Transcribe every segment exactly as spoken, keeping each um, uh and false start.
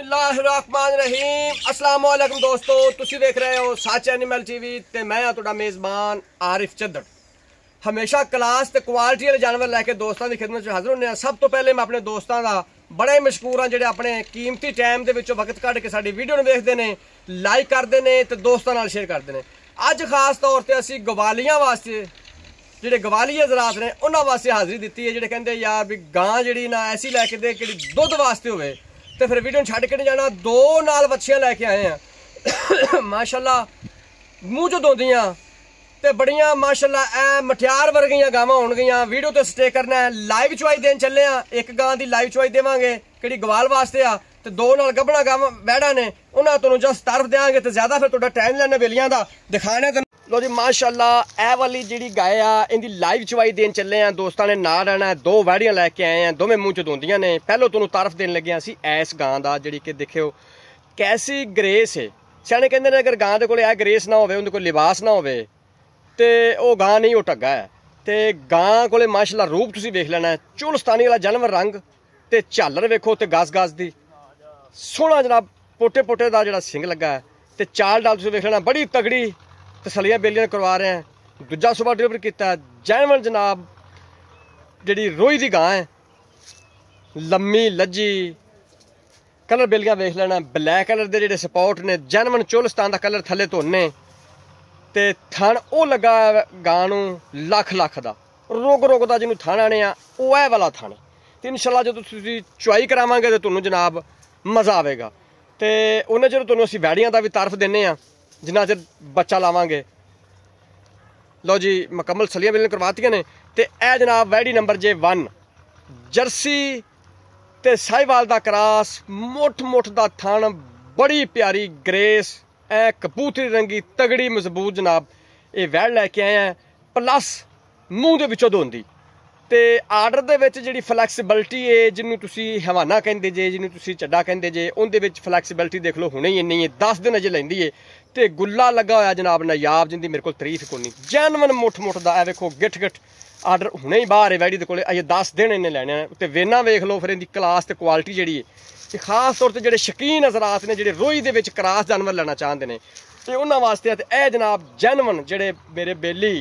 बिस्मिल्लाहिर्रहमानिर्रहीम अस्सलाम वालेकुम दोस्तों, तुसी देख रहे हो सच एनिमल टीवी ते मैं हां तुहाडा मेज़बान आरिफ चद्दड़। हमेशा क्लास ते क्वालिटी वाले जानवर लैके दोस्तों की खिदमत हाजिर होने हैं। सब तो पहले मैं अपने दोस्तों का बड़ा ही मशहूर हाँ जिहड़े अपने कीमती टाइम के विचों वक्त कढ़ के साडी वीडियो नूं वेखदे ने, लाइक करते हैं तो दोस्तों नाल शेयर करते हैं। अज खास तौर पर असी गवालियां वास्ते ਜਿਹੜੇ ਗਵਾਲੀ ਹਜ਼ਰਾਤ ਨੇ ਉਹਨਾਂ ਵਾਸਤੇ ਹਾਜ਼ਰੀ ਦਿੱਤੀ ਹੈ, ਜਿਹੜੇ ਕਹਿੰਦੇ ਯਾਰ ਵੀ ਗਾਂ ਜਿਹੜੀ ਨਾ ਐਸੀ ਲੈ ਕੇ ਦੇ ਕਿ ਦੁੱਧ ਵਾਸਤੇ ਹੋਵੇ ਤੇ ਫਿਰ ਵੀਡੀਓ ਛੱਡ ਕੇ ਨਹੀਂ ਜਾਣਾ। ਦੋ ਨਾਲ ਵੱਛੀਆਂ ਲੈ ਕੇ ਆਏ ਆ ਮਾਸ਼ਾਅੱਲਾ, ਮੂੰਹ ਚੋਂ ਦੋਂਦੀਆਂ ਤੇ ਬੜੀਆਂ ਮਾਸ਼ਾਅੱਲਾ ਐ ਮਠਿਆਰ ਵਰਗੀਆਂ ਗਾਵਾਂ ਹੋਣਗੀਆਂ। ਵੀਡੀਓ ਤੇ ਸਟੇ ਕਰਨਾ ਹੈ। ਲਾਈਵ ਚੁਆਈ ਦੇਣ ਚੱਲੇ ਆ, ਇੱਕ ਗਾਂ ਦੀ ਲਾਈਵ ਚੁਆਈ ਦੇਵਾਂਗੇ ਕਿਹੜੀ ਗਵਾਲ ਵਾਸਤੇ ਆ ਤੇ ਦੋ ਨਾਲ ਗੱਭਣਾ ਗਾਵਾਂ ਬੈੜਾਂ ਨੇ ਉਹਨਾਂ ਤੁਹਾਨੂੰ ਜਸ ਤਰਫ ਦੇਵਾਂਗੇ ਤੇ ਜ਼ਿਆਦਾ ਫਿਰ ਤੁਹਾਡਾ ਟਾਈਮ ਲੈਣਾ ਬੇਲੀਆਂ ਦਾ ਦਿਖਾਣਾ। लो जी माशाअल्लाह, ए वाली जी गाय आ इनकी लाइव चवाई देन चले हैं। दोस्तों ने ना रहना है, दो वैड़ियां लैके आए हैं, दोवें मूँह च दोंदियां ने। पहलों तुहानूं तारफ देन लगे असीं इस गां दा जिहड़ी कि देखियो कैसी ग्रेस है। सियाणे कहंदे ने अगर गां दे कोल ए ग्रेस ना होवे, उहदे कोल लिबास ना होवे ते ओह गां नहीं, ओह ढग्गा है। ते गां कोले माशाअल्लाह रूप तुसीं वेख लेना है, चुलस्तानी वाला जानवर रंग ते झालर वेखो ते गस गस दी सोहना जनाब, पोटे पोटे दा जिहड़ा सिंग लगा है ते चाल डाल तुसीं वेख लेना, बड़ी तगड़ी तसलियां बेलियां करवा रहे हैं। दूजा सुबह डिलीवर किया जैनवन जनाब, जी रोई की गां है, लम्मी लज्जी, कलर बेलियां वेख लेना, ब्लैक कलर के जोड़े सपोर्ट ने, जैनवन चोलस्तान का कलर थले धोने ते थन वो लगा गां नूं लख लख का रोग रोग का जिन्होंने थन आने वो है वाला थन। तो इंशाल्लाह जो तुसीं चुआई करावांगे तो तुहानूं जनाब मज़ा आवेगा। तो उन्हें चलो तुहानूं असीं वैड़ियां का भी तारफ दिंदे आ जिन्ना चिर बच्चा लावांगे। लो जी मुकम्मल सलियां बिल्लियां करवातियां ने। ते ए जनाब वैड़ी नंबर जे वन जर्सी ते साहिवाल दा क्रॉस, मुठ मुठ दा थन, बड़ी प्यारी ग्रेस, ए कबूतरी रंगी तगड़ी मजबूत जनाब ये वैड़ लैके आए हैं। प्लस मूँह दे विचों धोंदी ते आर्डर दे विच जिहड़ी फ्लैक्सीबिलिटी है, जिन्होंने तुसी हवाना कहंदे जे, जिन्होंने तुसी चड्डा कहंदे जे, उहदे विच फ्लैक्सीबिलिटी देख लो हुणे ही इन्नी है। दस दिन अजे लैंदी है ते गुल्ला लगा होया जनाब नायाब, जिंदी मेरे कोल तरीफ कोई नहीं। जैनवन मुठ मुठ दा ए वेखो गिठ गिठ आर्डर हुणे ही बाहर है वैड़ी दे कोले, अजे दस दिन इन्हें लैने ते वेना वेख लो फिर इनदी क्लास ते क्वालिटी जिहड़ी है। खास तौर ते जिहड़े शकीन हज़रात ने, जिहड़े रोई दे विच क्रॉस जानवर लेना चाहते हैं ते उन्हां वास्ते ते ए जनाब जैनवन जिहड़े मेरे बेली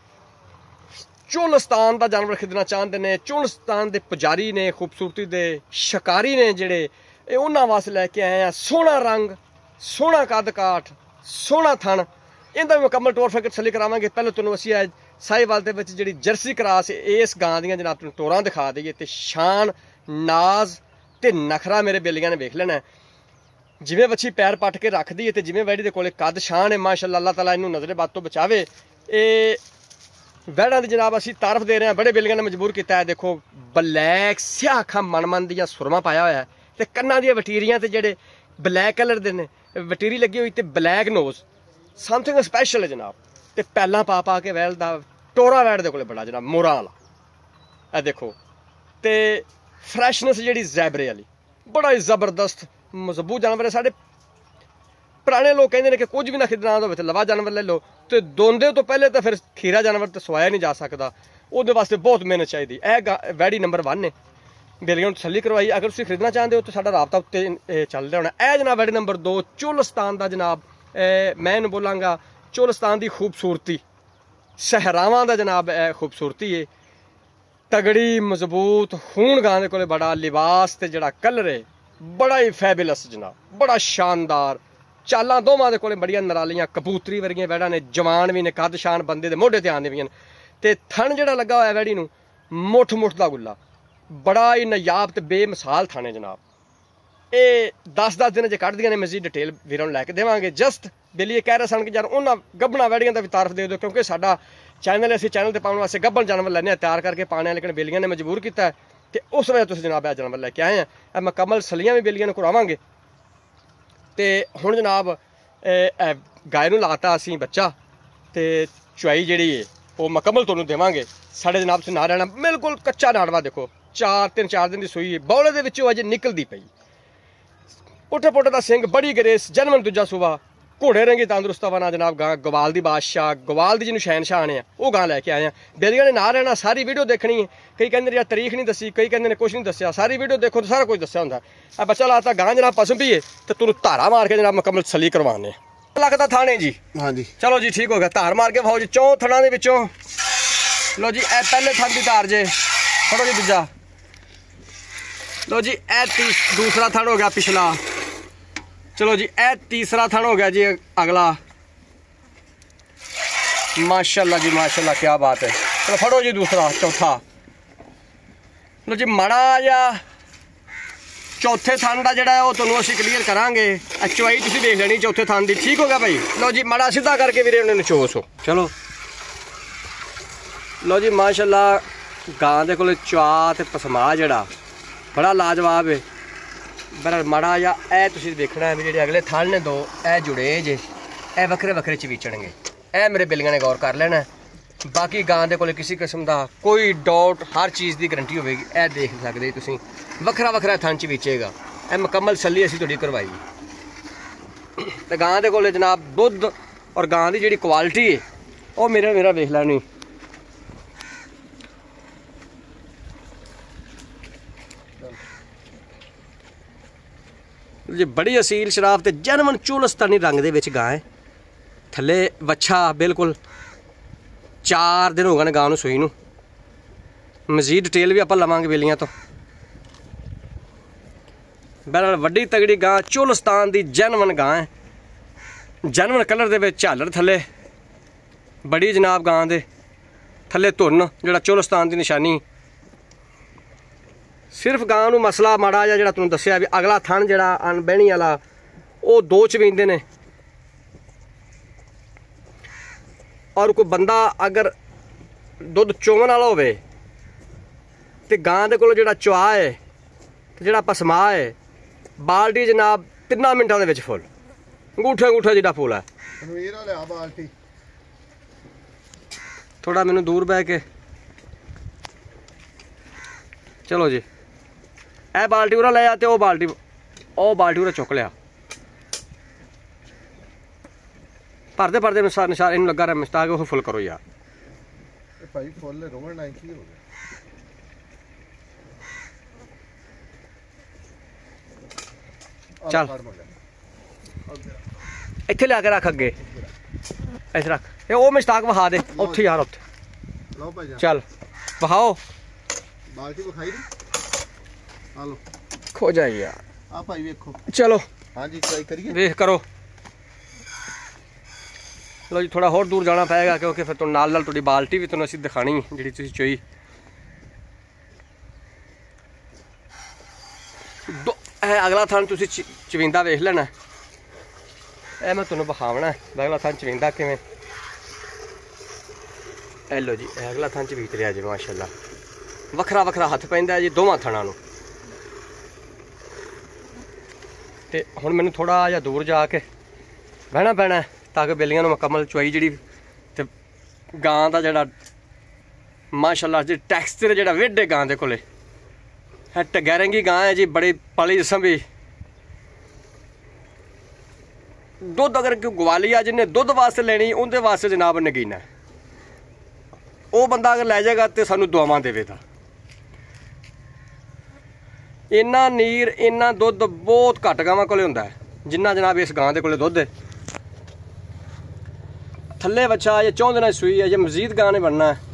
चुलस्तान का जानवर खरीदना चाहते हैं, चुलस्तान के पुजारी ने, खूबसूरती के शिकारी ने, जिहड़े ये उन्हां वास्ते लैके आए हैं। सोहना रंग, सोहना कद काठ, सोहना थन, इनका भी मुकम्मल टोर फैक्ट तसल्ली करावांगे। पहले तुहानूं असीं अज साहिवाल दे विच जिहड़ी जर्सी क्रॉस इस गां दियां जनाब तुहानूं टोरां दिखा दईए ते शान नाज ते नखरा मेरे बेलियां ने वेख लेना है। जिवें बच्ची पैर पट के रखदी है ते जिवें वैड़ी दे कोले कद शान है माशाअल्लाह, अल्लाह ताला इनूं नज़रे बद तो बचावे। ये वैड़ा की जनाब असीं तारफ दे रहे हैं, बड़े बेलियां ने मजबूर किया है। देखो ब्लैक स्याह अखां मन मन दियां सुरमा पाया होया है ते कन्नां दियां वटीरियां ते जेहड़े ब्लैक कलर दे ने, वटीरी लगी हुई ते ब्लैक नोज, समथिंग स्पैशल है जनाब। ते पैलां पा पा के वैल दा टोरा वैड़ दे कोले बड़ा जनाब मोरां वाला ए देखो। ते फ्रैशनेस जिहड़ी जैबरे वाली, बड़ा ही जबरदस्त मजबूत जानवर है। साढ़े पुराने लोग कहते हैं कि कुछ भी ना खरीदना हो तो लवा जानवर ले लो, तो दोंदे तो पहले तो फिर खीरा जानवर तो सवाया नहीं जा सकता, वो वास्ते बहुत मेहनत चाहिए। यह वैड़ी नंबर वन ने, बेलियां तसल्ली करवाई। अगर तुम खरीदना चाहते हो तो साडा राबता उत्ते चल रहा होना। यह जनाब वैड़ी नंबर दो चुलस्तान का जनाब, मैं इन्हूं बोलांगा चुलस्तान की खूबसूरती, सहरावां का जनाब खूबसूरती है, तगड़ी मजबूत खून गां दे कोले बड़ा लिबास ते जिहड़ा कलर है बड़ा ही फैबुलस जनाब, बड़ा शानदार। चालां दोवां दे कोले बड़ियां नरालियां कबूतरी वर्गियां वैड़ां ने, जवान भी ने, कद शान बंदे दे मोढे ते आंदे भी ते थन जिहड़ा लगा होया वैड़ी नूं मुठ मुठ दा गुल्ला, बड़ा ही नायाब ते बेमिसाल थन है जनाब। ये दस दस दिन जे कढ़दियां ने, मजीद डिटेल वीरां नूं लैके देवांगे। जस्ट बेली कह रहे सन कि यार उन्हां गब्बना वैड़ियां दा भी तारफ दे दो, क्योंकि साडा चैनल असीं चैनल ते पाउण वास्ते गब्बन जानवर लैने तैयार करके पाने, लेकिन बेलियां ने मजबूर किया है ते उस वजह तुसीं जनाब ए जानवर लैके आए हैं। मुकम्मल सलियां भी बेलियां नूं करवावांगे। ते हुण जनाब गाय नूं लाता असीं बच्चा ते चुआई जिहड़ी है वो मुकम्मल तुहानूं देवांगे। साढ़े जनाब से ना रहना, बिल्कुल कच्चा नाड़वा देखो, चार तीन चार दिन की सूई है, बौले दे विचों अजे निकलदी पई, पुट्ठे पुट्ठे दा सिंग, बड़ी ग्रेस, जन्मन दूजा सूबा, घोड़े रंगी तंदुरुस्त बना जनाब गां गवाल दी बादशाह गवाल दी जिन्होंने शहनशाह आने वो गां लैके आए हैं। बेलियां ने ना रहना, सारी वीडियो देखनी है। कई कहते यार तारीख नहीं दसी, कई कहते कुछ नहीं दसिया, सारी वीडियो देखो तो सारा कुछ दसिया होंगे। आ बच्चा लाता गां जनाब पसम भी है तो तुम धारा मार के जनाब मुकम्मल सली करवाने लगता थाने जी। हाँ जी चलो जी ठीक हो गया। धार मार के भाओ जी चौं थणा दे विचों। लो जी ए पहले थन की धार जे फड़ो जी दूजा। लो जी ए दूसरा थन हो गया पिछला। चलो जी ए तीसरा थन हो गया जी अगला। माशाल्लाह जी माशाल्लाह क्या बात है। चलो फड़ो जी दूसरा चौथा। लो जी माड़ा या चौथे थन का जोड़ा है वो तुहानूं असीं क्लीयर करांगे। चवाई तुसीं देख लेनी चौथे थन की। ठीक हो गया भाई। लो जी माड़ा सीधा करके वीरे उन्हें नचोस हो। चलो लो जी माशाल्लाह गां दे कोल चवा ते पसमा जड़ा बड़ा लाजवाब है। बड़ा माड़ा या ए तुसीं देखना है भी जेह्ड़े अगले थन ने दो ए जुड़े जे ए वक्रे वक्रे चवीचणगे। ए मेरे बिल्लियां ने गौर कर लेना। बाकी गां दे कोल किसी किस्म का कोई डाउट हर चीज़ की गरंटी होगी। ए देख सकते तुसीं वखरा वखरा थन चवीचेगा। ए मुकम्मल सली असीं तुहाडी करवाई ते गां दे कोल जनाब दुध और गां की जिहड़ी क्वालिटी है वो मेरा मेरा वेख लैनी। जी बड़ी असील शराब ते जनमन चोलस्तानी रंग दे विच गां है। थले वच्छा बिल्कुल चार दिन हो गए गां नूं सूई नूं। मजीद डिटेल भी आप लवांगे बेलियां तो। बहरहाल वड्डी तगड़ी गां चोलस्तान दी जनमन गां है। जनमन कलर दे विच झालर थले बड़ी जनाब गां दे थले धुन जिहड़ा चोलस्तान दी निशानी। सिर्फ गां नूं मसला माड़ा जिहा जिहड़ा तुहानूं दस्सिया भी अगला थन जिहड़ा अनबहणी वाला वो दो चवींदे ने। और कोई बंदा अगर दुध चोवन वाला होवे ते गां दे कोल जिहड़ा चवा है ते जिहड़ा पसमा है बाल्टी जनाब तिन्ना मिनटां दे विच फुल अंगूठा अंगूठा जिहड़ा फुल है। थोड़ा मैनूं दूर बह के चलो जी ए बाल्टी उरा ले आते ओ बाल्टी ओ बाल्टी उरा चुक लिया। भरते भरते निशान निशान इन लगा रहा मिस्ताक वो फुल करो यार भाई फुल रोवन ना की हो गया। चल इत्थे ला के रख अगे ऐसे रख ये ओ मिस्ताक वहा दे उत्थे यार उत्थे लो भाई चल वहाओ बाल्टी विखाई दी आ लो खो जाए यार आ भाई देखो। चलो हां जी ट्राई करिए देख करो। लो जी थोड़ा होर दूर जाना पेगा क्योंकि फिर तो नाल नाल तुहाडी बाल्टी भी तुहानूं असीं दिखानी जिहड़ी तुसीं चोई दो ए अगला थन तुसीं चविंदा वेख लेना। ए मैं तुहानूं विखावना अगला थन चविंदा किवें। ए लो जी अगला थन चवीत रिहा जी माशाल्लाह वखरा वखरा हथ पैंदा जी दोवां थणां नूं। ते हुण मैनूं थोड़ा जिहा दूर जाके बहना पैना ताकि बेलियां नूं मुकम्मल चवाई जिहड़ी ते गां दा जिहड़ा माशाल्लाह जी टैक्सचर जिहड़ा विड है गां दे कोले है टगैरंगी गां है जी बड़ी पली संभी। दुध अगर कोई ग्वालिया जिन्हें दुध वास्ते लेनी उनके वास्ते जनाब नगीना है। वो बंदा अगर लै जाएगा तो सानू दुआवां देवेगा। इन्ना नीर इन्ना दुध बहुत घट गावां कोले हुंदा है जिन्ना जनाब इस गां दे कोले दुध है। थल्ले बच्चा ये चौं दिन सूई है, ये मजीद गां ने बनना है।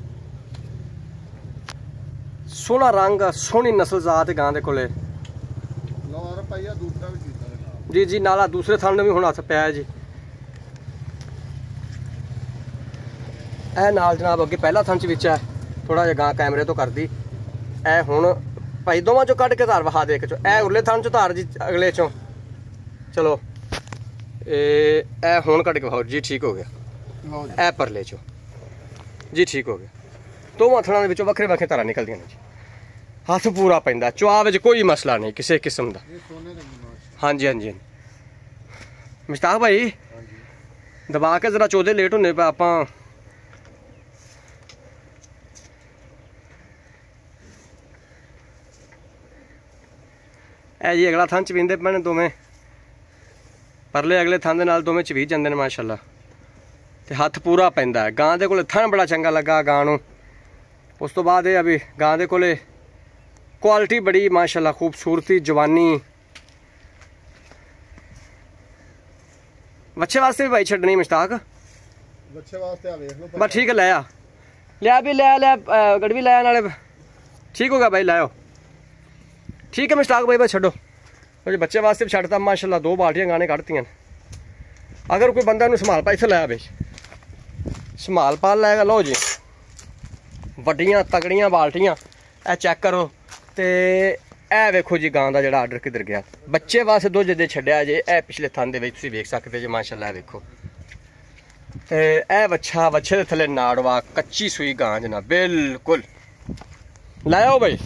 सोहना रंग सोहनी नस्ल जात गां दे कोले। जी जी नाला दूसरे थाने भी हुण हथ पिया जी। ए नाल जनाब अगे पहला थन च विच है थोड़ा जिहा गां कैमरे तो कर दी। ए हुण भाई दोवां चों कढ के धार वहा दे चो ए उरले थन चो धार जी अगले चों। चलो ए ए हुण कढ के वहाओ जी ठीक हो गया। ए परले चो जी ठीक हो गया। दोवां थणां दे विचों वखरे वखरे धारां निकलदियां ने जी। हथ पूरा पैंदा चुआ विच कोई मसला नहीं किसी किस्म का। हाँ जी हाँ जी मुश्ताक भाई दबा के जरा चौदह लेट होने पे आप ए जी अगला थन चवींदे पैने दोवें परले अगले थां दे नाल दोवें च भी जांदे ने माशाअल्लाह ते हत्थ पूरा पैंदा है। गां दे कोले थन बड़ा चंगा लगा गां नूं। उस तो बाद ये अभी गां दे कोले क्वालिटी बड़ी माशाअल्लाह खूबसूरती जवानी। बच्चे वास्ते भी भाई छड्डनी मुश्ताक बच्चे वास्ते आ वेख लो बस ठीक है ले आ लिया भी लिया लिया गड़ भी लाया नाले ठीक होगा भाई लाओ ठीक है मुश्ताक भाई बस छड्डो मुझे बच्चे वास्ते भी छड्डता माशाअल्लाह दो बाल्टियां गाने कढ़तियां। अगर कोई बंदा संभाल पा इत्थे लाया भाई संभाल पाल लाएगा। लो जी वड्डियां तगड़ियां बाल्टियां ए चेक करो ते ए वेखो जी गां दा जेड़ा आर्डर किधर गया। बच्चे वास्ते दो जदे छड्डिया जे ए पिछले थां दे विच तुसीं वेख सकदे जे माशाअल्लाह वेखो ते ए बच्चा बच्चे दे थले नाड़वा कच्ची सूई गां जना बिल्कुल लाओ भाई।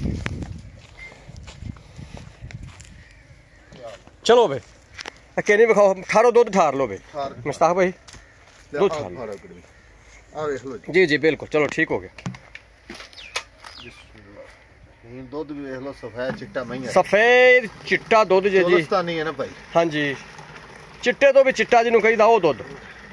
चलो भाई केनी विखाओ ठारो दुध ठार लो भाई मुश्ताक भाई दुध ठार लो जी जी बिल्कुल चलो ठीक हो गया। दुध भी देख लो सफेद चिट्टा मई है सफेद चिट्टा दुध जी जी नहीं है ना भाई। हाँ जी चिट्टे तो भी चिट्टा जिन्हों कही वो दुध।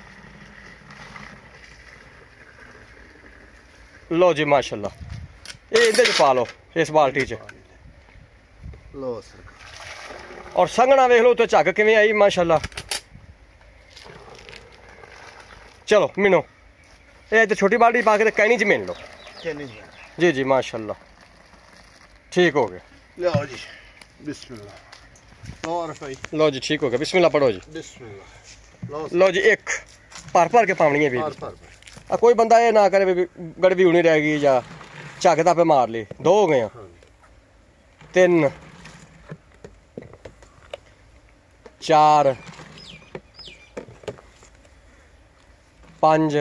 लो जी माशाअल्लाह ये इधर च पा लो इस बाल्टी च लो और संगना वेख लो तो झग किवें आई माशाअल्लाह। चलो मिनो ये इधर छोटी बाल्टी पा के कैनी च मिल लो जी जी माशाअल्लाह ठीक हो गया। लो जी बिस्मिल्लाह और भाई लो जी ठीक हो गया बिस्मिल्लाह पढ़ो जी बिस्मिल्लाह। लो जी एक भर भर के पावनी है भी आ कोई बंदा ये ना करे भी गड़वी होनी रह गई या झग तापे मार ली। दो हो गए तीन चार पांच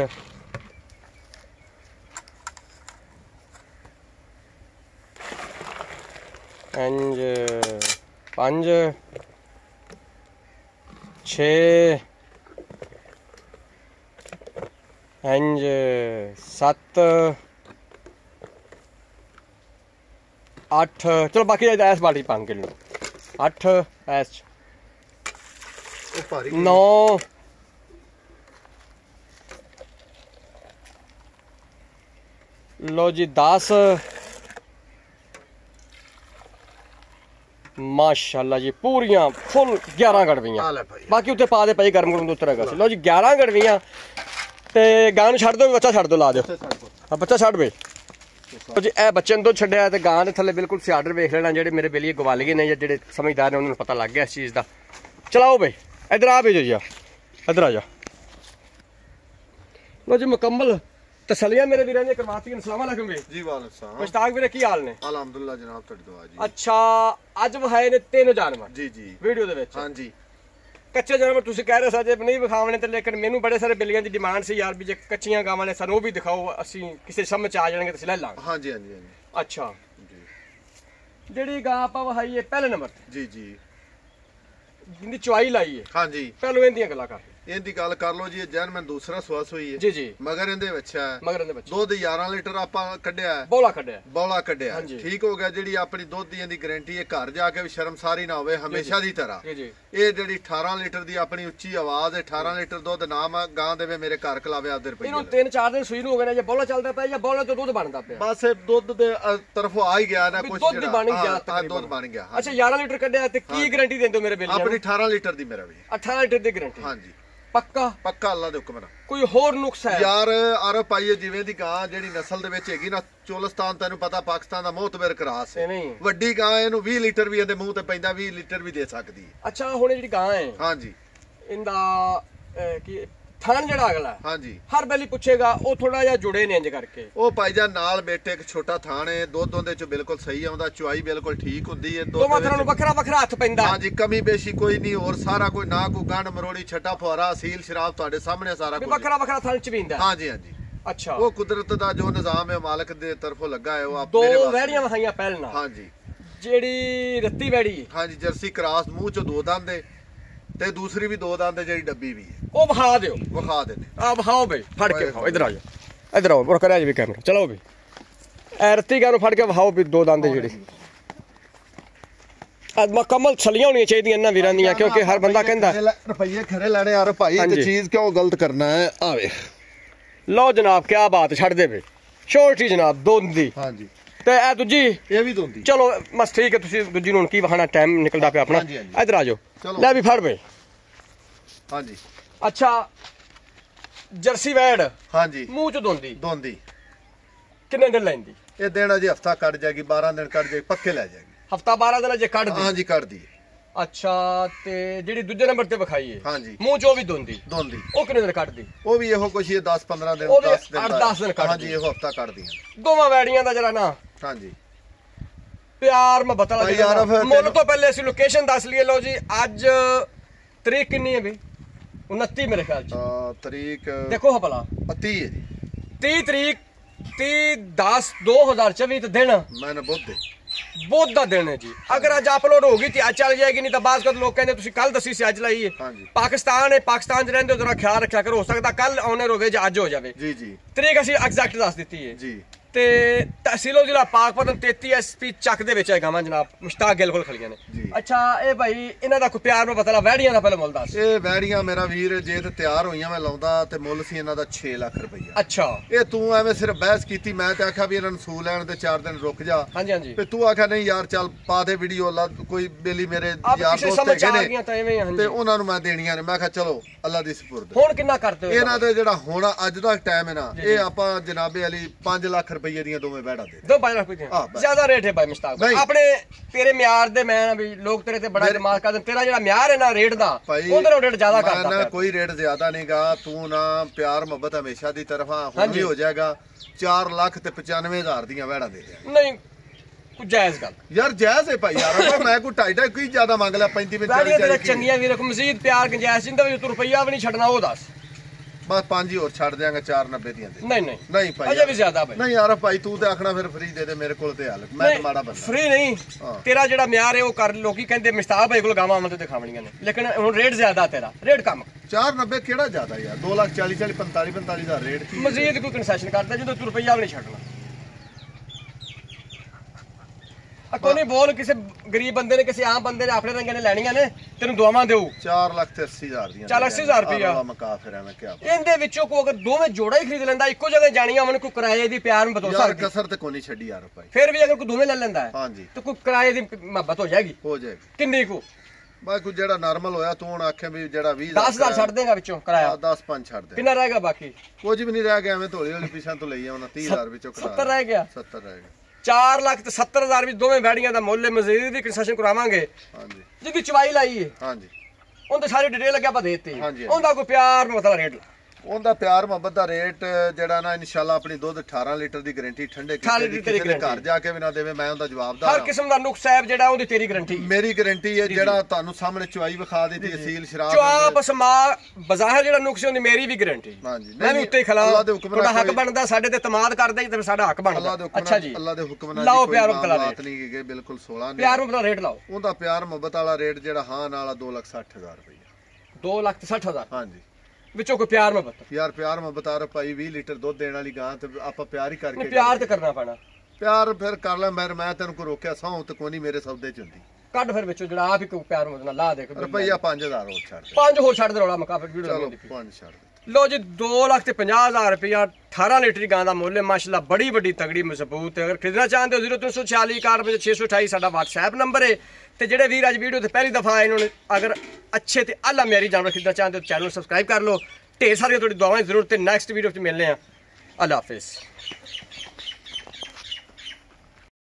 पंज पंज छे पंज सत्त अठ चलो बाकी ऐस बाल्टी पांग के लो अठ ऐस नौ लो जी दस माशाअल्लाह जी पूरियां फुल ग्यारह गड़वियां बाकी उत्ते पा दे भाई गर्म गर्म उतरे गा। लो जी ग्यारह गड़वियां ते गां नूं छड्ड दो बच्चा छड्ड दो ला दो बच्चा छड्ड बे जी ए बच्चे ने दुध छड्डिया ते गां दे थल्ले बिल्कुल सी आर्डर वेख लेना जेह्ड़े मेरे बेलिए गवालिए ने जेह्ड़े समझदार ने उन्होंने पता लग गया इस चीज़ का। चलाओ भाई इधर आ भेजो जी इधर आ जा। लो जी मुकम्मल तसलियां मेरे वीर ने करवाती। अस्सलाम वालेकुम जी वालेकुम सलाम मुश्ताक वीर की हाल ने अल्हम्दुलिल्लाह जनाब तुहाडी दुआ जी। अच्छा अज वहाए ने तीन जानवर जी जी वीडियो दे विच हां जी कच्चे जानवर तुसीं कह रहे थे नहीं विखावने ते लेकिन मैनू बड़े सारे बिल्लियां दी डिमांड सी यार भी जे कच्चियां गावां ने सानू भी दिखाओ असीं किसे समझ आ जाणगे ते ले लांगे। हां जी हां जी हां जी अच्छा जी जेड़ी गां आपां वहाई है पहले नंबर जी जी जिंदी चुआई लाई है हां जी पहलो इंदियां गल्लां कर इनकी गल कर लो जी जैन मैं दूसरा सुआस हुई है जी जी मगर इहदे विच है मगर इहदे विच दुध ग्यारह लीटर आपां कड्ढिया है बौला कड्ढिया बौला कड्ढिया ठीक हो गया। जेड़ी अपनी दुध दी इहदी गारंटी है घर जाके भी शर्मसारी ना होवे हमेशा दी तरह जी जी ये जेड़ी अठारह लीटर दी अपनी उच्ची आवाज है अठारह लीटर दुध नाम गां देवे मेरे घर खलावे आपदे रुपए इहनूं तीन चार दिन सूई नूं हो गए ने जे बौला चलदा पिया या बौला तो दुध बनदा पिया बस दुध दे तरफों आ ही गया ना कुछ दुध बन गया तकरीबन दुध बन गया। अच्छा ग्यारह लीटर कड्ढिया ते की गारंटी देंदे हो मेरे बिल अपनी अठारह लीटर दी मेरा भी अठारह लीटर दी गारंटी हां जी पक्का पक्का अल्लाह दे हुक्म नाल कोई होर नुक्स है यार अरब पाइए जिवें दी गां जेड़ी नस्ल दे विच हैगी ना चोलिस्तान तैनूं पता पाकिस्तान दा मोहतबर क्रास है वड्डी गां इहनूं बीस लीटर भी इहदे मूंह ते पैंदा बीस लीटर भी दे सकदी है। अच्छा हुण जेड़ी गां है हां जी इंदा की थान जड़ा अगला हां जी हर बेली पूछेगा वो थोड़ा जा जुड़े ने इंज करके ओ भाईजान नाल बेटे एक छोटा थान है दुध ओंदे च बिल्कुल सही आउंदा चुआई बिल्कुल ठीक हुंदी है दो मतलब बखरा बखरा हथ पैंदा हां जी कमी बेशी कोई नहीं और सारा कोई ना कोई गंड मरोड़ी छटा फुआरा असील शराब तुहाडे सामने सारा कुछ बखरा बखरा थान च पींदा हां जी हां जी अच्छा वो कुदरत दा जो निजाम है मालिक दे तरफों लगा है वो आप दो वैड़ियां वहाइयां पहलना हां जी जेड़ी रत्ती वैड़ी हां जी जर्सी क्रॉस मुंह चो दो दंद है ते दूसरी भी दो दंद जेडी डब्बी भी है ओ बखा दियो बखा देने आ बखाओ भाई फड़ के खाओ इधर आ जाओ इधर आओ और करे भी कैमरा चलो भी ए रत्ती गानो फड़ के बखाओ भी दो दंद जेडी ਮੁਕੰਮਲ ਛਲੀਆਂ ਹੋਣੀਆਂ ਚਾਹੀਦੀਆਂ ਇਹਨਾਂ ਵੀਰਾਂ ਦੀਆਂ ਕਿਉਂਕਿ ਹਰ ਬੰਦਾ ਕਹਿੰਦਾ ਰੁਪਈਏ ਖਰੇ ਲੈਣੇ ਯਾਰ ਭਾਈ ਤੇ ਚੀਜ਼ ਕਿਉਂ ਗਲਤ ਕਰਨਾ ਹੈ ਆ ਵੇਖ ਲਓ ਜਨਾਬ ਕੀ ਬਾਤ ਛੱਡ ਦੇ ਵੇ ਛੋਟੀ ਜਨਾਬ ਦੋਂਦੀ ਹਾਂਜੀ ਤੇ ਇਹ ਦੂਜੀ ਇਹ ਵੀ ਦੋਂਦੀ ਚਲੋ ਬਸ ਠੀਕ ਹੈ ਤੁਸੀਂ ਦੂਜੀ ਨੂੰ ਹੁਣ ਕੀ ਵਹਾਣਾ ਟਾਈਮ ਨਿਕਲਦਾ ਪਿਆ ਆਪਣਾ ਇੱਧਰ ਆ ਜਾਓ ਲੈ ਵੀ ਫੜ ਵੇ ਹਾਂਜੀ ਅੱਛਾ ਜਰਸੀ ਵੈੜ ਹਾਂਜੀ ਮੂੰਹ ਚ ਦੋਂਦੀ ਦੋਂਦੀ ਕਿੰਨੇ ਦਿਨ ਲੈਂਦੀ ਇਹ ਦਿਨ ਅਜੇ ਹਫਤਾ ਕੱਢ ਜਾਏਗੀ ਬਾਰਾਂ ਦਿਨ ਕੱਢ ਜਾਏਗੀ ਪੱਕੇ ਲੈ ਜਾਏਗੀ ਹਫਤਾ ਬਾਰਾਂ ਦਿਨ ਜੇ ਕੱਢ ਦੀ ਹਾਂਜੀ ਕੱਢਦੀ ਅੱਛਾ ਤੇ ਜਿਹੜੀ ਦੂਜੇ ਨੰਬਰ ਤੇ ਵਿਖਾਈ ਹੈ ਹਾਂਜੀ ਮੂੰਹ ਚੋਂ ਵੀ ਦੋਂਦੀ ਦੋਂਦੀ ਉਹ ਕਿੰਨੇ ਦਿਨ ਕੱਢਦੀ ਉਹ ਵੀ ਇਹੋ ਕੁਛ ਹੀ ਦਸ ਪੰਦਰਾਂ ਦਿਨ ਦਸ ਦਿਨ ਦਸ ਦਿਨ ਕੱਢਦੀ ਹਾਂਜੀ ਇਹੋ ਹਫਤਾ ਕੱਢਦੀ ਦੋਵਾਂ ਵੈੜੀਆਂ ਦਾ ਜਰਾ ਨਾ ਹਾਂਜੀ ਪਿਆਰ ਮੁਹੱਬਤ ਵਾਲਾ ਜਿਹੜਾ ਮੁੱਲ ਤੋਂ ਪਹਿਲੇ ਅਸੀਂ ਲੋਕੇਸ਼ਨ ਦੱਸ ਲਈਏ ਲਓ ਜੀ ਅੱਜ ਤਰੀਕ ਕਿੰਨੀ ਹੈ ਵੀ ਉਨੱਤੀ ਮੇਰੇ ਖਿਆਲ ਚ ਤਰੀਕ ਦੇਖੋ ਹਾਂ ਭਲਾ ਤੀਹ ਹੈ ਜੀ ਤੀਹ ਤਰੀਕ ਤੀਹ ਦਸ ਦੋ ਹਜ਼ਾਰ ਚੌਵੀ ਤੇ ਦਿਨ ਮੈਂ ਨਾ ਬੁੱਧ ਬੁੱਧ ਦਾ ਦਿਨ ਹੈ ਜੀ ਅਗਰ ਅੱਜ ਅਪਲੋਡ ਹੋ ਗਈ ਤੇ ਅੱਜ ਚੱਲ ਜਾਏਗੀ ਨਹੀਂ ਤਾਂ ਬਾਅਦ ਕਦ ਲੋਕ ਕਹਿੰਦੇ ਤੁਸੀਂ ਕੱਲ ਦੱਸੀ ਸੀ ਅੱਜ ਲਾਈ ਹੈ ਪਾਕਿਸਤਾਨ ਹੈ ਪਾਕਿਸਤਾਨ ਚ ਰਹਿੰਦੇ ਹੋ ਜਰਾ ਖਿਆਲ ਰੱਖਿਆ ਕਰੋ ਹੋ ਸਕਦਾ ਕੱਲ ਆਨਰ ਹੋਵੇ ਜਾਂ ਅੱਜ ਹੋ ਜਾਵੇ ਜੀ ਜੀ ਤਰੀਕ ਅਸੀਂ ਐਗਜ਼ੈਕਟ ਦੱਸ ਦਿੱਤੀ ਹੈ ਜੀ ਤੇ ਤਹਿਸੀਲੋ ਜ਼ਿਲ੍ਹਾ ਪਾਕਪਤਨ ਤੇਤੀ ਐਸਪੀ ਚੱਕ ਦੇ ਵਿੱਚ ਹੈਗਾ ਵਾ ਜਨਾਬ ਮੁਸ਼ਤਾਕ ਗਿੱਲ ਕੋਲ ਖੜੀਆਂ ਨੇ ਅੱਛਾ ਇਹ ਭਾਈ ਇਹਨਾਂ ਦਾ ਕੋਈ ਪਿਆਰ ਨੂੰ ਪਤਾ ਲਾ ਵੈੜੀਆਂ ਦਾ ਪਹਿਲੇ ਮੁੱਲ ਦੱਸ ਇਹ ਵੈੜੀਆਂ ਮੇਰਾ ਵੀਰ ਜੇ ਤੇ ਤਿਆਰ ਹੋਈਆਂ ਮੈਂ ਲਾਉਂਦਾ ਤੇ ਮੁੱਲ ਸੀ ਇਹਨਾਂ ਦਾ ਛੇ ਲੱਖ ਰੁਪਈਆ ਅੱਛਾ ਇਹ ਤੂੰ ਐਵੇਂ ਸਿਰਫ ਬਹਿਸ ਕੀਤੀ ਮੈਂ ਤੇ ਆਖਿਆ ਵੀ ਇਹਨਾਂ ਨੂੰ ਸੂ ਲੈਣ ਦੇ ਚਾਰ ਦਿਨ ਰੁਕ ਜਾ ਹਾਂਜੀ ਹਾਂਜੀ ਤੇ ਤੂੰ ਆਖਿਆ ਨਹੀਂ ਯਾਰ ਚੱਲ ਪਾ ਦੇ ਵੀਡੀਓ ਲਾ ਕੋਈ ਬੇਲੀ ਮੇਰੇ ਯਾਰ ਦੋਸਤ ਹੈਗੇ ਨੇ ਤੇ ਉਹਨਾਂ ਨੂੰ ਮੈਂ ਦੇਣੀਆਂ ਨੇ ਮੈਂ ਕਿਹਾ ਚਲੋ ਅੱਲਾ ਦੀ ਸਪੁਰਦ ਹੁਣ ਕਿੰਨਾ ਕਰਦੇ ਹੋ ਇਹਨਾਂ ਦੇ ਜਿਹੜਾ ਹੁਣ ਅੱਜ ਦਾ ਟਾਈਮ ਹੈ ਨਾ ਇਹ ਆਪਾਂ ਜਨਾਬੇ ਅਲੀ ਪੰਜ ਲੱਖ ਰੁਪਈਏ ਦੀਆਂ ਦੋਵੇਂ ਵੈੜਾਂ ਦੇ ਦੋ ਪੰਜ ਲੱਖ ਰੁਪਏ ਜ਼ਿਆਦਾ ਰੇਟ ਹੈ ਭਾਈ ਮੁਸ਼ਤਾਕ ਆਪਣੇ ਤੇਰੇ ਮਿਆਰ ਦੇ ਮੈਂ ਵੀ ਲੋਕ ਤੇਰੇ ਤੇ ਬੜਾ ਦਿਮਾਗ ਕਰਦੇ ਤੇਰਾ ਜਿਹੜਾ ਮਿਆਰ ਹੈ ਨਾ ਰੇਟ ਦਾ ਉਹਦੇ ਨਾਲ ਰੇਟ ਜ਼ਿਆਦਾ ਕਰਦਾ ਨਾ ਕੋਈ ਰੇਟ ਜ਼ਿਆਦਾ ਨਹੀਂਗਾ ਤੂੰ ਨਾ ਪਿਆਰ ਮੁਹੱਬਤ ਹਮੇਸ਼ਾ ਦੀ ਤਰਫਾ ਹੁਣ ਵੀ ਹੋ ਜਾਏਗਾ ਚਾਰ ਲੱਖ ਤੇ ਪਚਾਨਵੇਂ ਹਜ਼ਾਰ ਦੀਆਂ ਵੈੜਾਂ ਦੇ ਦਿਆਂ ਨਹੀਂ ਕੋਈ ਜਾਇਜ਼ ਗੱਲ ਯਾਰ ਜਾਇਜ਼ ਹੈ ਭਾਈ ਯਾਰ ਮੈਂ ਕੋਈ ਢਾਈ ਢਾਈ ਕੋਈ ਜ਼ਿਆਦਾ ਮੰਗ ਲਿਆ ਪੈਂਤੀ ਵਿੱਚ ਚਾਲੀ ਚੰਗੀਆਂ ਵੀਰ ਕੋ ਮਜ਼ੀਦ ਪਿਆਰ ਗੁੰਜਾਇਸ਼ ਜਿੰਦਾ ਵੀ ਤੂੰ ਰੁਪਈਆ ਵੀ ਨਹੀਂ ਛੱਡਣਾ ਉਹ ਦੱਸ ਬਸ ਪੰਜ ਹੀ ਹੋਰ ਛੱਡ ਦਿਆਂਗਾ ਚਾਰ ਨੱਬੇ ਦੀਆਂ ਦੇ ਨਹੀਂ ਨਹੀਂ ਨਹੀਂ ਭਾਈ ਅਜੇ ਵੀ ਜ਼ਿਆਦਾ ਭਾਈ ਨਹੀਂ ਯਾਰ ਭਾਈ ਤੂੰ ਤੇ ਆਖਣਾ ਫਿਰ ਫ੍ਰੀ ਦੇ ਦੇ ਮੇਰੇ ਕੋਲ ਤੇ ਹਾਲ ਮੈਂ ਤੇ ਮਾੜਾ ਬੰਦਾ ਫ੍ਰੀ ਨਹੀਂ ਤੇਰਾ ਜਿਹੜਾ ਮਿਆਰ ਹੈ ਉਹ ਕਰ ਲੋਕੀ ਕਹਿੰਦੇ ਮੁਸ਼ਤਾਕ ਭਾਈ ਕੋਲ ਗਾਵਾਂ ਮੈਂ ਤੇ ਦਿਖਾਵਣੀਆਂ ਨੇ ਲੇਕਿਨ ਹੁਣ ਰੇਟ ਜ਼ਿਆਦਾ ਤੇਰਾ ਰੇਟ ਕਮ ਚਾਰ ਨੱਬੇ ਕਿਹੜਾ ਜ਼ਿਆਦਾ ਯਾਰ ਦੋ ਲੱਖ ਚਾਲੀ ਚਾਲੀ ਪੰਤਾਲੀ ਪੰਤਾਲੀ ਦਾ ਰੇਟ ਕੀ ਮਜ਼ੀਦ ਕੋਈ ਕੰਸੈਸ਼ਨ ਕਰਦਾ ਜਦੋਂ ਤੂੰ ਰੁਪਈਆ ਵੀ ਨਹੀਂ ਛੱਡਣਾ ਕੋਈ ਨਹੀਂ ਬੋਲ ਕਿਸੇ ਗਰੀਬ ਬੰਦੇ ਨੇ ਕਿਸੇ ਆਮ ਬੰਦੇ ਨੇ ਆਪਣੇ ਰੰਗੇ ਨੇ ਲੈਣੀਆਂ ਨੇ ਤੈਨੂੰ ਦੁਆਵਾਂ ਦੇਊ ਚਾਰ ਲੱਖ ਤੇ ਅੱਸੀ ਹਜ਼ਾਰ ਦੀਆਂ ਚੱਲ ਅੱਸੀ ਹਜ਼ਾਰ ਰੁਪਇਆ ਮਕਾ ਫਿਰ ਐਵੇਂ ਕਿਆ ਇਹਦੇ ਵਿੱਚੋਂ ਕੋ ਅਗਰ ਦੋਵੇਂ ਜੋੜਾ ਹੀ ਖਰੀਦ ਲੈਂਦਾ ਇੱਕੋ ਜਗ੍ਹਾ ਜਾਣੀਆਂ ਮਨ ਕੋਈ ਕਿਰਾਏ ਦੀ ਪਿਆਰ ਨੂੰ ਬਤੋ ਸਕਦੀ ਯਾਰ ਕਸਰ ਤੇ ਕੋਈ ਨਹੀਂ ਛੱਡੀ ਯਾਰ ਭਾਈ ਫਿਰ ਵੀ ਅਗਰ ਕੋਈ ਦੋਵੇਂ ਲੈ ਲੈਂਦਾ ਹੈ ਹਾਂਜੀ ਤੇ ਕੋਈ ਕਿਰਾਏ ਦੀ ਮੁਹੱਬਤ ਹੋ ਜਾਏਗੀ ਹੋ ਜਾਏਗੀ ਕਿੰਨੀ ਕੋ ਬਸ ਕੋਈ ਜਿਹੜਾ ਨਾਰਮਲ ਹੋਇਆ ਤੂੰ ਹੁਣ ਆਖੇ ਵੀ ਜਿਹੜਾ ਵੀਹ ਦਸ ਹਜ਼ਾਰ ਛੱਡ ਦੇਗਾ ਵਿੱਚੋਂ ਕਿਰਾਇਆ ਦਸ ਪੰਜ ਛੱਡ ਦੇ ਕਿੰਨਾ ਰਹਿ ਗਿਆ ਬਾਕੀ ਕੁਝ ਵੀ ਨਹੀਂ ਰਹਿ ਗਿਆ ਐਵੇਂ ਥੋੜੀ ਹੌਲੀ ਪਿਛਾਂ ਤੋਂ ਲਈ ਆਉਣਾ ਤੀਹ ਹਜ਼ਾਰ ਵਿੱਚੋਂ ਸੱਤਰ ਰਹਿ ਗਿਆ ਸੱਤਰ ਰਹਿ ਗਿਆ ਚਾਰ ਲੱਖ ਤੇ ਸੱਤਰ ਹਜ਼ਾਰ ਵਿੱਚ ਦੋਵੇਂ ਵੈੜੀਆਂ ਦਾ ਮੁੱਲ ਮਜ਼ੀਦ ਦੀ ਕੰਸੈਸ਼ਨ ਕਰਾਵਾਂਗੇ ਹਾਂਜੀ ਜਿਹਦੀ ਚਵਾਈ ਲਾਈ ਹੈ ਹਾਂਜੀ ਉਹਦੇ ਸਾਰੀ ਡਿਟੇਲ ਲੱਗਿਆ ਆਪਾਂ ਦੇ ਦਿੱਤੀ ਉਹਦਾ ਕੋਈ ਪਿਆਰ ਮਤਲਬ ਰੇਟ ਉਹਦਾ ਪਿਆਰ ਮੁਹੱਬਤ ਦਾ ਰੇਟ ਜਿਹੜਾ ਨਾ ਇਨਸ਼ਾਅੱਲਾ ਆਪਣੀ ਦੁੱਧ ਅਠਾਰਾਂ ਲੀਟਰ ਦੀ ਗਾਰੰਟੀ ਠੰਡੇ ਕੀਤੇ ਦੀ ਘਰ ਜਾ ਕੇ ਵੀ ਨਾ ਦੇਵੇ ਮੈਂ ਉਹਦਾ ਜਵਾਬਦਾਰ ਹਰ ਕਿਸਮ ਦਾ ਨੁਕਸ ਸਾਹਿਬ ਜਿਹੜਾ ਉਹਦੀ ਤੇਰੀ ਗਾਰੰਟੀ ਮੇਰੀ ਗਾਰੰਟੀ ਹੈ ਜਿਹੜਾ ਤੁਹਾਨੂੰ ਸਾਹਮਣੇ ਚਵਾਈ ਵਿਖਾ ਦਿੱਤੀ ਅਸੀਲ ਸ਼ਰਾਬ ਚਵਾ ਬਸ ਮਾ ਬਜ਼ਾਹਰ ਜਿਹੜਾ ਨੁਕਸ ਉਹਦੀ ਮੇਰੀ ਵੀ ਗਾਰੰਟੀ ਹਾਂਜੀ ਮੈਂ ਵੀ ਉੱਤੇ ਖਲਾ ਤੁਹਾਡਾ ਹੱਕ ਬਣਦਾ ਸਾਡੇ ਤੇ ਇਤਮਾਦ ਕਰਦੇ ਤੇ ਸਾਡਾ ਹੱਕ ਬਣਦਾ ਅੱਛਾ ਜੀ ਅੱਲਾ ਦੇ ਹੁਕਮ ਨਾਲ ਲਾਓ ਪਿਆਰ ਮੁਹੱਬਤ ਵਾਲਾ ਰੇਟ ਨਹੀਂ ਕਿ ਬਿਲਕੁਲ ਸੋਲਾਂ ਪਿਆਰ ਮੁਹੱਬਤ ਦਾ ਰੇਟ ਲਾਓ ਉਹਦਾ ਪਿਆਰ ਮੁਹੱਬਤ ਵਾਲਾ ਰੇਟ ਜਿਹੜਾ ਹਾਂ ਨਾਲ ਦੋ ਲੱਖ ਸੱਠ ਹਜ਼ਾਰ ਰੁਪਏ ਦੋ ਲੱਖ ਸੱਠ ਹਜ਼ਾਰ ਹਾਂਜੀ ਵਿੱਚੋਂ ਕੋਈ ਪਿਆਰ ਮੁਹੱਬਤ ਯਾਰ ਪਿਆਰ ਮੁਹੱਬਤ ਆ ਭਾਈ ਵੀਹ ਲੀਟਰ ਦੁੱਧ ਦੇਣ ਵਾਲੀ ਗਾਂ ਤੇ ਆਪਾਂ ਪਿਆਰ ਹੀ ਕਰਕੇ ਪਿਆਰ ਤੇ ਕਰਨਾ ਪੈਣਾ ਪਿਆਰ ਫਿਰ ਕਰ ਲੈ ਮੈਂ ਮੈਂ ਤੈਨੂੰ ਕੋ ਰੋਕਿਆ ਸੌ ਤੇ ਕੋਈ ਨਹੀਂ ਮੇਰੇ ਸੌਦੇ ਚ ਹੁੰਦੀ ਕੱਢ ਫਿਰ ਵਿੱਚੋਂ ਜਿਹੜਾ ਆਪ ਹੀ ਕੋਈ ਪਿਆਰ ਮੁਹੱਬਤ ਨਾਲ ਲਾ ਦੇ ਰੁਪਈਆ ਪੰਜ ਹਜ਼ਾਰ ਹੋਰ ਛੱਡ ਦੇ ਪੰਜ ਹੋਰ ਛੱਡ ਦੇ ਰੌਲਾ ਮਕਾ ਫਿਰ ਵੀਡੀਓ ਚਲੋ ਪੰਜ ਛੱਡ ਦੇ ਲੋ ਜੀ ਦੋ ਲੱਖ ਤੇ ਪੰਜਾਹ ਹਜ਼ਾਰ ਰੁਪਇਆ ਅਠਾਰਾਂ ਲੀਟਰ ਦੀ ਗਾਂ ਦਾ ਮੁੱਲ ਹੈ ਮਾਸ਼ਾਅੱਲਾ ਬੜੀ ਵੱਡੀ ਤਗੜੀ ਮਜ਼ਬੂਤ ਹੈ ਅਗਰ ਖਰੀਦਣਾ ਚਾਹੁੰਦੇ ਹੋ ਜ਼ੀਰੋ ਤਿੰਨ ਸੌ ਛਿਆਲੀ ਇਕਾਨਵੇਂ ਛੇ ਸੌ ਅਠਾਈ ਸਾਡਾ WhatsApp ਨੰਬਰ ਹੈ ਤੇ ਜਿਹੜੇ ਵੀਰ ਅੱਜ ਵੀਡੀਓ ਤੇ ਪਹਿਲੀ ਦਫਾ ਆਏ ਇਹਨਾਂ ਨੇ ਅਗਰ ਅੱਛੇ ਤੇ ਆਲਾ ਮਿਆਰੀ ਜਾਨਵਰ ਖਰੀਦਣਾ ਚਾਹੁੰਦੇ ਹੋ ਚੈਨਲ ਨੂੰ ਸਬਸਕ੍ਰਾਈਬ ਕਰ ਲਓ ਢੇਰ ਸਾਰੀਆਂ ਤੁਹਾਡੀ ਦੁਆਵਾਂ ਦੀ ਜ਼ਰੂਰਤ ਹੈ ਨੈਕਸਟ ਵੀਡੀਓ 'ਚ ਮਿਲਨੇ ਆ ਅੱਲਾ ਹਾਫਿਜ਼